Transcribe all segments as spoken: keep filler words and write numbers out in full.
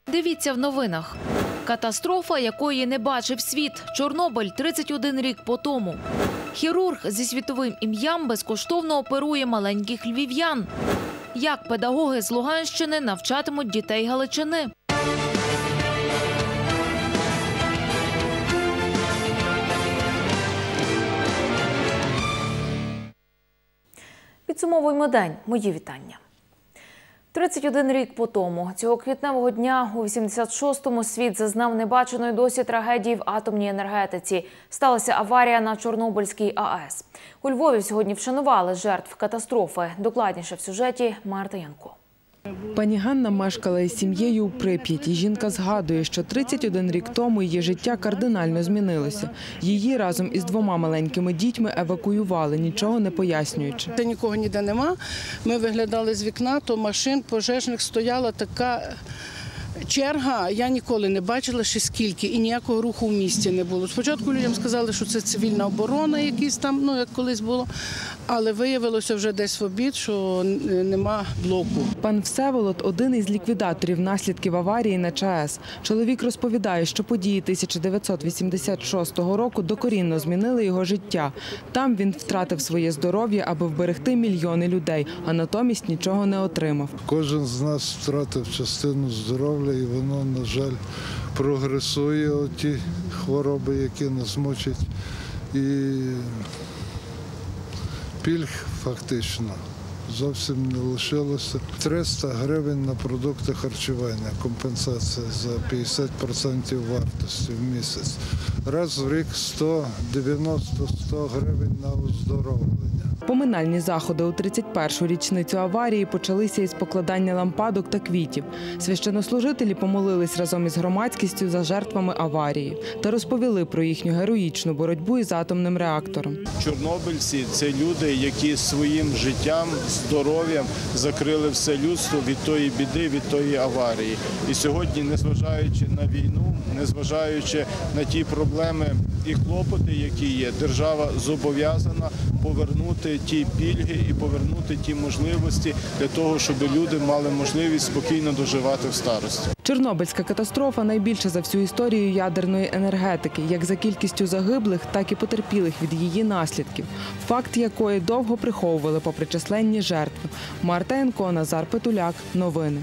Дивіться в новинах. Катастрофа, якої не бачив світ. Чорнобиль тридцять один рік по тому. Хірург зі світовим ім'ям безкоштовно оперує маленьких львів'ян. Як педагоги з Луганщини навчатимуть дітей Галичини. Підсумовуємо день. Мої вітання. тридцять один рік по тому, цього квітневого дня у вісімдесят шостому світ зазнав небаченої досі трагедії в атомній енергетиці. Сталася аварія на Чорнобильській АЕС. У Львові сьогодні вшанували жертв катастрофи. Докладніше в сюжеті Марта Янко. Пані Ганна мешкала із сім'єю у Прип'яті. Жінка згадує, що тридцять один рік тому її життя кардинально змінилося. Її разом із двома маленькими дітьми евакуювали, нічого не пояснюючи. Та нікого ніде нема. Ми виглядали з вікна, то машин пожежних стояла така черга. Я ніколи не бачила ще скільки і ніякого руху в місті не було. Спочатку людям сказали, що це цивільна оборона якісь там, ну як колись було. Але виявилося вже десь в обід, що нема блоку. Пан Всеволод – один із ліквідаторів наслідків аварії на ЧАЕС. Чоловік розповідає, що події тисяча дев'ятсот вісімдесят шостого року докорінно змінили його життя. Там він втратив своє здоров'я, аби вберегти мільйони людей, а натомість нічого не отримав. Кожен з нас втратив частину здоров'я, і воно, на жаль, прогресує, оті хвороби, які нас мучать. І пільг фактично зовсім не лишилося. триста гривень на продукти харчування, компенсація за п'ятдесят відсотків вартості в місяць. Раз в рік сто дев'яносто - сто гривень на оздоровлення. Поминальні заходи у тридцять першу річницю аварії почалися із покладання лампадок та квітів. Священнослужителі помолились разом із громадськістю за жертвами аварії та розповіли про їхню героїчну боротьбу із атомним реактором. Чорнобильці – це люди, які своїм життям, здоров'ям закрили все людство від тої біди, від тої аварії. І сьогодні, незважаючи на війну, незважаючи на ті проблеми і клопоти, які є, держава зобов'язана повернути ті пільги і повернути ті можливості для того, щоб люди мали можливість спокійно доживати в старості. Чорнобильська катастрофа найбільша за всю історію ядерної енергетики, як за кількістю загиблих, так і потерпілих від її наслідків, факт якої довго приховували попри численні жертви. Марта Янко, Назар Петуляк. Новини.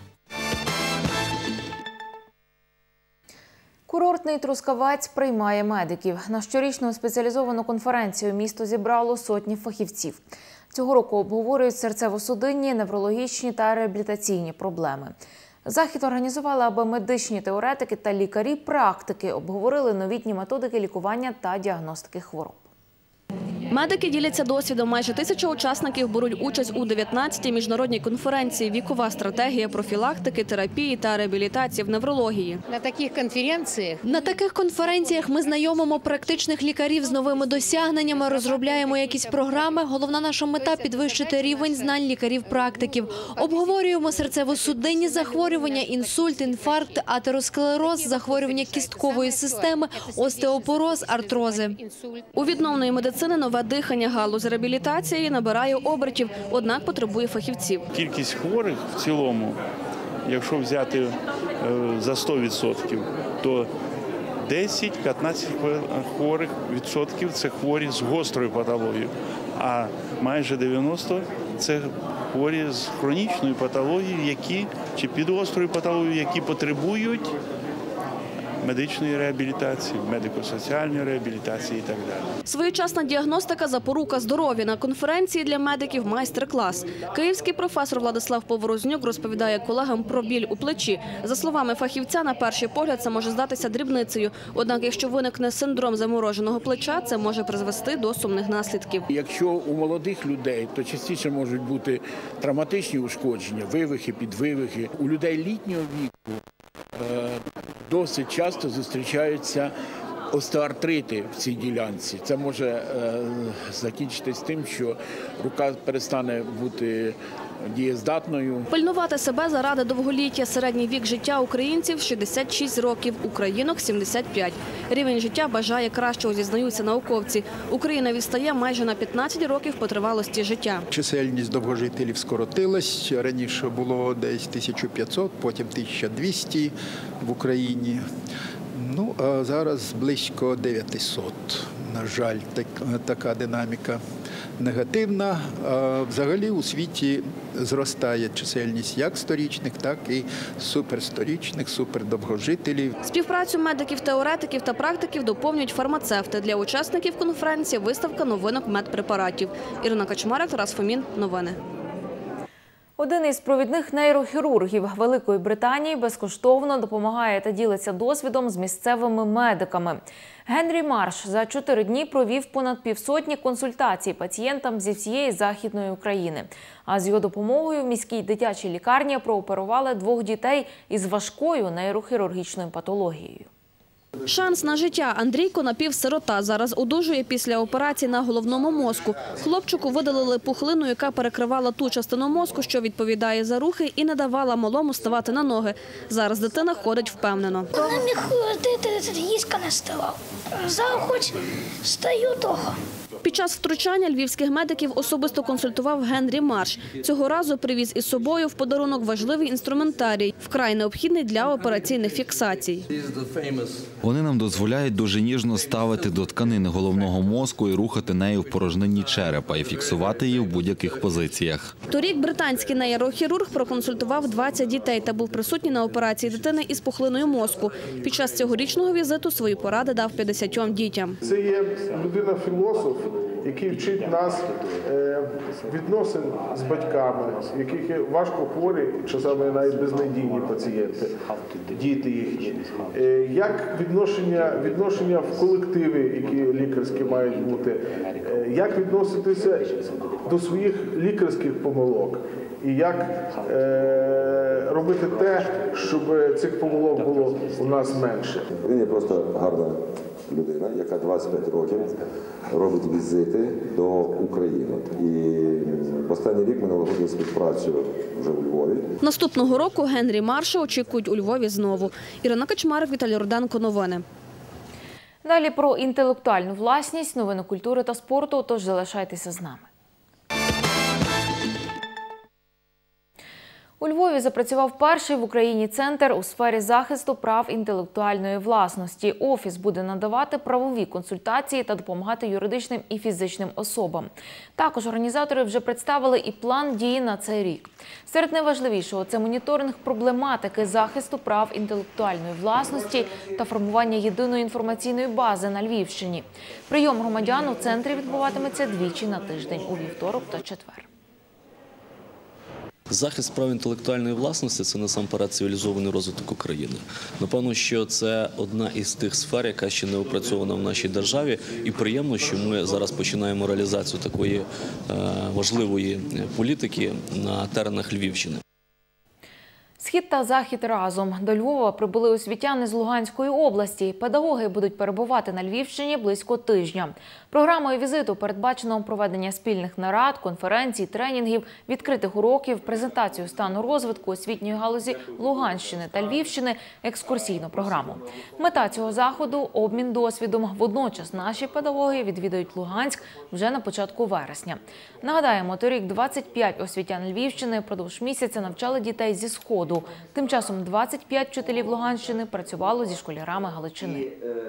Курортний Трускавець приймає медиків. На щорічну спеціалізовану конференцію місто зібрало сотні фахівців. Цього року обговорюють серцево-судинні, неврологічні та реабілітаційні проблеми. Захід організували, аби медичні теоретики та лікарі-практики обговорили новітні методики лікування та діагностики хвороб. Медики діляться досвідом. Майже тисяча учасників беруть участь у дев'ятнадцятій міжнародній конференції «Вікова стратегія профілактики, терапії та реабілітації в неврології». На таких конференціях На таких конференціях ми знайомимо практичних лікарів з новими досягненнями, розробляємо якісь програми. Головна наша мета – підвищити рівень знань лікарів-практиків. Обговорюємо серцево-судинні захворювання, інсульт, інфаркт, атеросклероз, захворювання кісткової системи, остеопороз, артрози. У відновної медицини нове дихання, галузь реабілітації набирає обертів, однак потребує фахівців. Кількість хворих в цілому, якщо взяти за сто відсотків, то десять-п'ятнадцять хворих відсотків – це хворі з гострою патологією, а майже дев'яносто – це хворі з хронічною патологією, які, чи під гострою патологією, які потребують медичної реабілітації, медико-соціальної реабілітації і так далі. Своєчасна діагностика – запорука здоров'я. На конференції для медиків майстер-клас. Київський професор Владислав Поворознюк розповідає колегам про біль у плечі. За словами фахівця, на перший погляд це може здатися дрібницею. Однак, якщо виникне синдром замороженого плеча, це може призвести до сумних наслідків. Якщо у молодих людей, то частіше можуть бути травматичні ушкодження, вивихи, підвивихи. У людей літнього віку досить часто зустрічаються остеоартрити в цій ділянці. Це може е, закінчитись тим, що рука перестане бути дієздатною. Пильнувати себе заради довголіття. Середній вік життя українців – шістдесят шість років, українок – сімдесят п'ять. Рівень життя бажає кращого, зізнаються науковці. Україна відстає майже на п'ятнадцять років по тривалості життя. Чисельність довгожителів скоротилась. Раніше було десь тисяча п'ятсот, потім тисяча двісті в Україні. Ну, а зараз близько дев'ятисот. На жаль, так, така динаміка негативна. А взагалі у світі зростає чисельність як сторічних, так і суперсторічних, супердовгожителів. Співпрацю медиків-теоретиків та практиків доповнюють фармацевти. Для учасників конференції виставка новинок медпрепаратів. Ірина Качмарик, Тарас Фомін. Новини. Один із провідних нейрохірургів Великої Британії безкоштовно допомагає та ділиться досвідом з місцевими медиками. Генрі Марш за чотири дні провів понад півсотні консультацій пацієнтам зі всієї Західної України. А з його допомогою в міській дитячій лікарні прооперували двох дітей із важкою нейрохірургічною патологією. Шанс на життя. Андрійко напівсирота. Зараз одужує після операції на головному мозку. Хлопчику видалили пухлину, яка перекривала ту частину мозку, що відповідає за рухи, і не давала малому ставати на ноги. Зараз дитина ходить впевнено. Коли міг ходити, їська не ставав. Зараз хоч стаю того. Під час втручання львівських медиків особисто консультував Генрі Марш. Цього разу привіз із собою в подарунок важливий інструментарій, вкрай необхідний для операційних фіксацій. Вони нам дозволяють дуже ніжно ставити до тканини головного мозку і рухати нею в порожнині черепа і фіксувати її в будь-яких позиціях. Торік британський нейрохірург проконсультував двадцять дітей та був присутній на операції дитини із пухлиною мозку. Під час цьогорічного візиту свої поради дав п'ятдесятьом дітям. Це є людина-філософ, який вчить нас відносин з батьками, яких є важко хворі, часами навіть безнадійні пацієнти, діти їхні. Як відношення, відношення в колективі, які лікарські мають бути, як відноситися до своїх лікарських помилок і як е, робити те, щоб цих помилок було у нас менше. Він є просто гарна людина, яка двадцять п'ять років робить візити до України. І останній рік ми налагодили співпрацю вже у Львові. Наступного року Генрі Марша очікують у Львові знову. Ірина Качмарик, Віталій Руденко. Новини. Далі про інтелектуальну власність, новини культури та спорту, тож залишайтеся з нами. У Львові запрацював перший в Україні центр у сфері захисту прав інтелектуальної власності. Офіс буде надавати правові консультації та допомагати юридичним і фізичним особам. Також організатори вже представили і план дії на цей рік. Серед найважливішого – це моніторинг проблематики захисту прав інтелектуальної власності та формування єдиної інформаційної бази на Львівщині. Прийом громадян у центрі відбуватиметься двічі на тиждень – у вівторок та четвер. Захист прав інтелектуальної власності – це насамперед цивілізований розвиток України. Напевно, що це одна із тих сфер, яка ще не опрацьована в нашій державі. І приємно, що ми зараз починаємо реалізацію такої важливої політики на теренах Львівщини. Схід та захід разом. До Львова прибули освітяни з Луганської області. Педагоги будуть перебувати на Львівщині близько тижня. Програмою візиту передбачено проведення спільних нарад, конференцій, тренінгів, відкритих уроків, презентацію стану розвитку освітньої галузі Луганщини та Львівщини, екскурсійну програму. Мета цього заходу – обмін досвідом. Водночас наші педагоги відвідають Луганськ вже на початку вересня. Нагадаємо, торік двадцять п'ять освітян Львівщини продовж місяця навчали дітей зі Сходу. Тим часом двадцять п'ять вчителів Луганщини працювало зі школярами Галичини.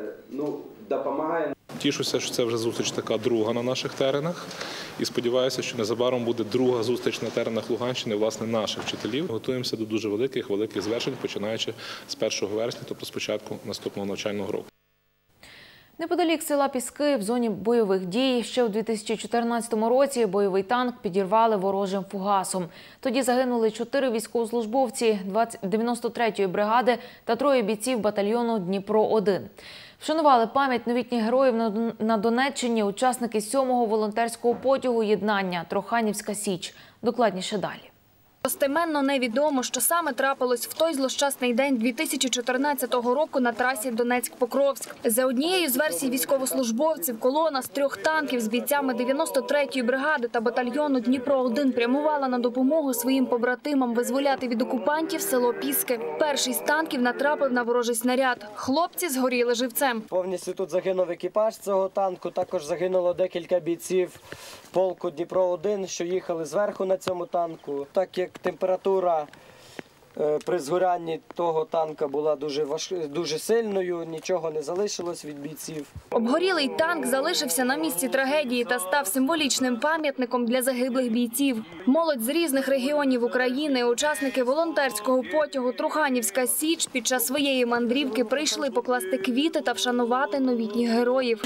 Тішуся, що це вже зустріч така друга на наших теренах. І сподіваюся, що незабаром буде друга зустріч на теренах Луганщини, власне, наших вчителів. Готуємося до дуже великих, великих звершень, починаючи з першого вересня, тобто з початку наступного навчального року. Неподалік села Піски в зоні бойових дій ще у дві тисячі чотирнадцятому році бойовий танк підірвали ворожим фугасом. Тоді загинули чотири військовослужбовці дев'яносто третьої бригади та троє бійців батальйону Дніпро один. Вшанували пам'ять новітніх героїв на Донеччині учасники сьомого волонтерського потягу «Єднання» Троханівська Січ. Докладніше далі. Достеменно невідомо, що саме трапилось в той злощасний день дві тисячі чотирнадцятого року на трасі Донецьк-Покровськ. За однією з версій військовослужбовців, колона з трьох танків з бійцями дев'яносто третьої бригади та батальйону Дніпро один прямувала на допомогу своїм побратимам визволяти від окупантів село Піски. Перший з танків натрапив на ворожий снаряд. Хлопці згоріли живцем. Повністю тут загинув екіпаж цього танку, також загинуло декілька бійців полку Дніпро один, що їхали зверху на цьому танку. Так як температура при згорянні того танка була дуже важ... дуже сильною, нічого не залишилось від бійців. Обгорілий танк залишився на місці трагедії та став символічним пам'ятником для загиблих бійців. Молодь з різних регіонів України, учасники волонтерського потягу «Труханівська Січ» під час своєї мандрівки прийшли покласти квіти та вшанувати новітніх героїв.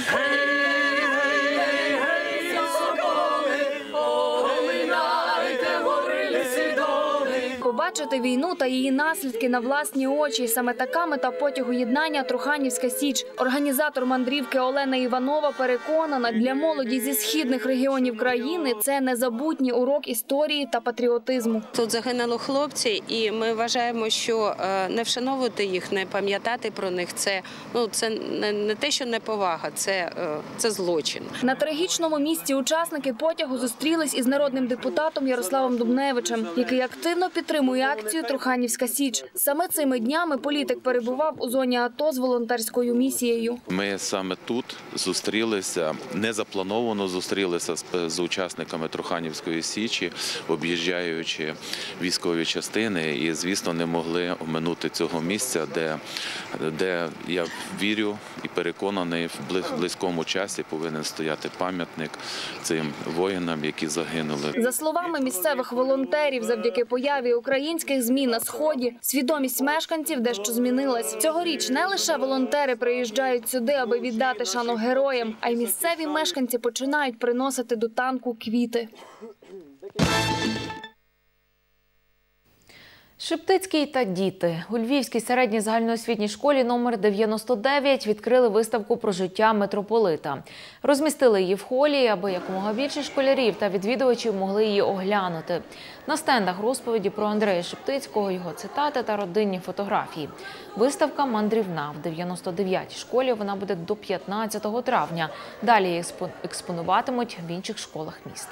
Побачити війну та її наслідки на власні очі – саме така мета потягу єднання «Труханівська Січ». Організатор мандрівки Олена Іванова переконана, для молоді зі східних регіонів країни це незабутній урок історії та патріотизму. Тут загинули хлопці, і ми вважаємо, що не вшановувати їх, не пам'ятати про них – це, ну, це не, не те, що неповага, це, це злочин. На трагічному місці учасники потягу зустрілись із народним депутатом Ярославом Дубневичем, який активно підтримує акцію «Труханівська Січ». Саме цими днями політик перебував у зоні АТО з волонтерською місією. Ми саме тут зустрілися, незаплановано зустрілися з, з учасниками Труханівської Січі, об'їжджаючи військові частини, і, звісно, не могли оминути цього місця, де, де я вірю і переконаний, в близькому часі повинен стояти пам'ятник цим воїнам, які загинули. За словами місцевих волонтерів, завдяки появі українських ЗМІ на Сході, свідомість мешканців дещо змінилась. Цьогоріч не лише волонтери приїжджають сюди, аби віддати шану героям, а й місцеві мешканці починають приносити до танку квіти. Шептицький та діти. У Львівській середній загальноосвітній школі номер дев'яносто дев'ять відкрили виставку про життя митрополита. Розмістили її в холі, аби якомога більше школярів та відвідувачів могли її оглянути. На стендах розповіді про Андрея Шептицького, його цитати та родинні фотографії. Виставка мандрівна. В дев'яносто дев'ятій школі вона буде до п'ятнадцятого травня. Далі її експонуватимуть в інших школах міста.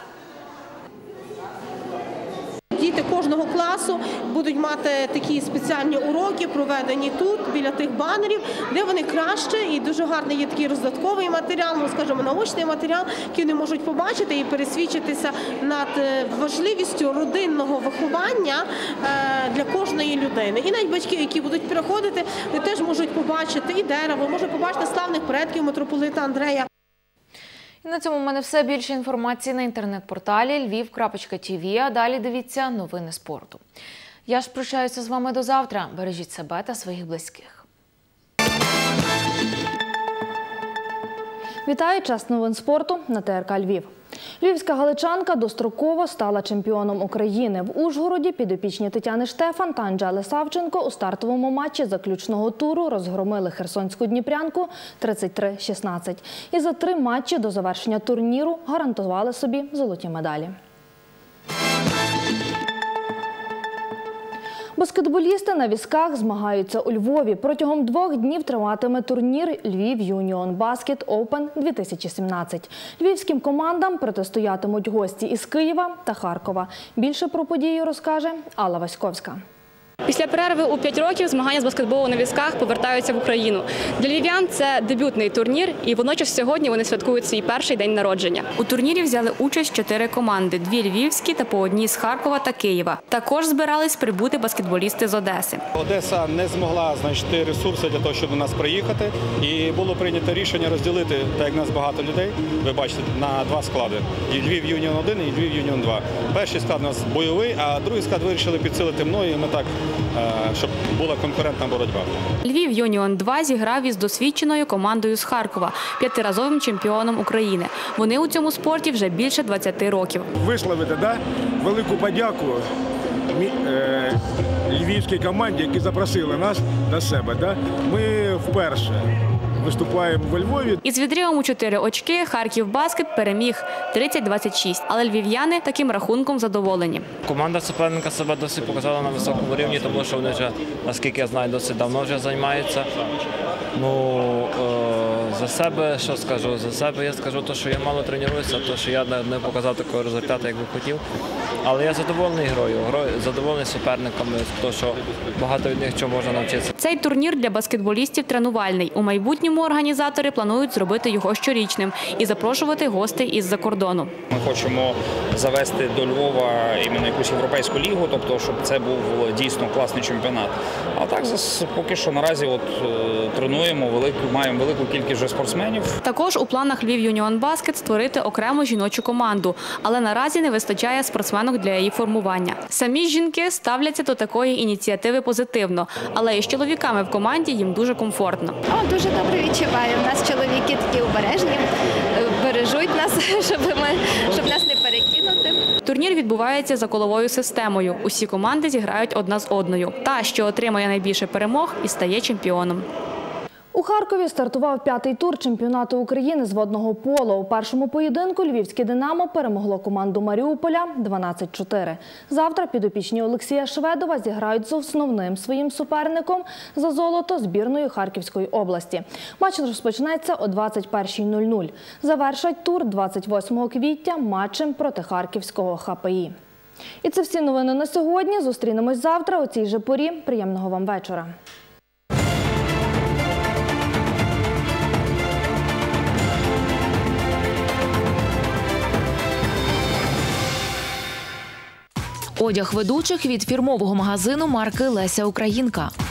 Діти кожного класу будуть мати такі спеціальні уроки, проведені тут, біля тих банерів, де вони краще, і дуже гарний є такий роздатковий матеріал, ну, скажімо, наочний матеріал, який вони можуть побачити і пересвідчитися над важливістю родинного виховання для кожної людини. І навіть батьки, які будуть приходити, вони теж можуть побачити і дерево, можуть побачити славних предків митрополита Андрея. І на цьому в мене все. Більше інформації на інтернет-порталі львів крапка ті ві, а далі дивіться новини спорту. Я ж прощаюся з вами до завтра. Бережіть себе та своїх близьких. Вітаю, час новин спорту на Те Ер Ка Львів. Львівська галичанка достроково стала чемпіоном України. В Ужгороді підопічні Тетяни Штефан та Анжели Савченко у стартовому матчі заключного туру розгромили херсонську дніпрянку тридцять три шістнадцять. І за три матчі до завершення турніру гарантували собі золоті медалі. Баскетболісти на візках змагаються у Львові. Протягом двох днів триватиме турнір «Львів Юніон Баскет Опен дві тисячі сімнадцять». Львівським командам протистоятимуть гості із Києва та Харкова. Більше про подію розкаже Алла Васьковська. Після перерви у п'ять років змагання з баскетболу на візках повертаються в Україну. Для львів'ян це дебютний турнір, і водночас сьогодні вони святкують свій перший день народження. У турнірі взяли участь чотири команди – дві львівські та по одній з Харкова та Києва. Також збирались прибути баскетболісти з Одеси. Одеса не змогла знайти ресурси для того, щоб до нас приїхати, і було прийнято рішення розділити, так як нас багато людей, ви бачите, на два склади – і Львів Юніон один і Львів Юніон два. Перший склад у нас бойовий, а другий склад вирішили підсилити мною, і ми так, щоб була конкурентна боротьба. Львів Юніон два зіграв із досвідченою командою з Харкова, п'ятиразовим чемпіоном України. Вони у цьому спорті вже більше двадцяти років. Висловити да, велику подяку е, львівській команді, які запросили нас до себе. Да. Ми вперше виступаємо во Львові. Із відривом у чотири очки Харків Баскет переміг тридцять двадцять шість, але львів'яни таким рахунком задоволені. Команда суперника себе досить показала на високому рівні, тому що вони вже, наскільки я знаю, досить давно вже займаються. Ну, е, за себе, що скажу, за себе я скажу, то, що я мало тренуюся, то, що я не показав такого результату, як би хотів. Але я задоволений грою, задоволений суперниками, тому що багато від них чого можна навчитися. Цей турнір для баскетболістів тренувальний. У майбутньому організатори планують зробити його щорічним і запрошувати гостей із-за кордону. Ми хочемо завести до Львова іменно якусь європейську лігу, тобто, щоб це був дійсно класний чемпіонат. А так, поки що наразі от, тренуємо, велику, маємо велику кількість вже спортсменів. Також у планах Львів Юніон Баскет створити окрему жіночу команду, але наразі не вистачає спортсменок для її формування. Самі жінки ставляться до такої ініціативи позитивно, але із чоловіками в команді їм дуже комфортно. О, дуже добре відчуваю. У нас чоловіки такі обережні, бережуть нас, щоб, ми, щоб нас не перекинути. Турнір відбувається за коловою системою. Усі команди зіграють одна з одною. Та, що отримає найбільше перемог, і стає чемпіоном. У Харкові стартував п'ятий тур чемпіонату України з водного поло. У першому поєдинку львівське «Динамо» перемогло команду Маріуполя дванадцять чотири. Завтра підопічні Олексія Шведова зіграють з основним своїм суперником за золото збірною Харківської області. Матч розпочнеться о двадцять першій нуль нуль. Завершать тур двадцять восьмого квітня матчем проти Харківського ха пе і. І це всі новини на сьогодні. Зустрінемось завтра у цій же порі. Приємного вам вечора. Одяг ведучих від фірмового магазину марки «Леся Українка».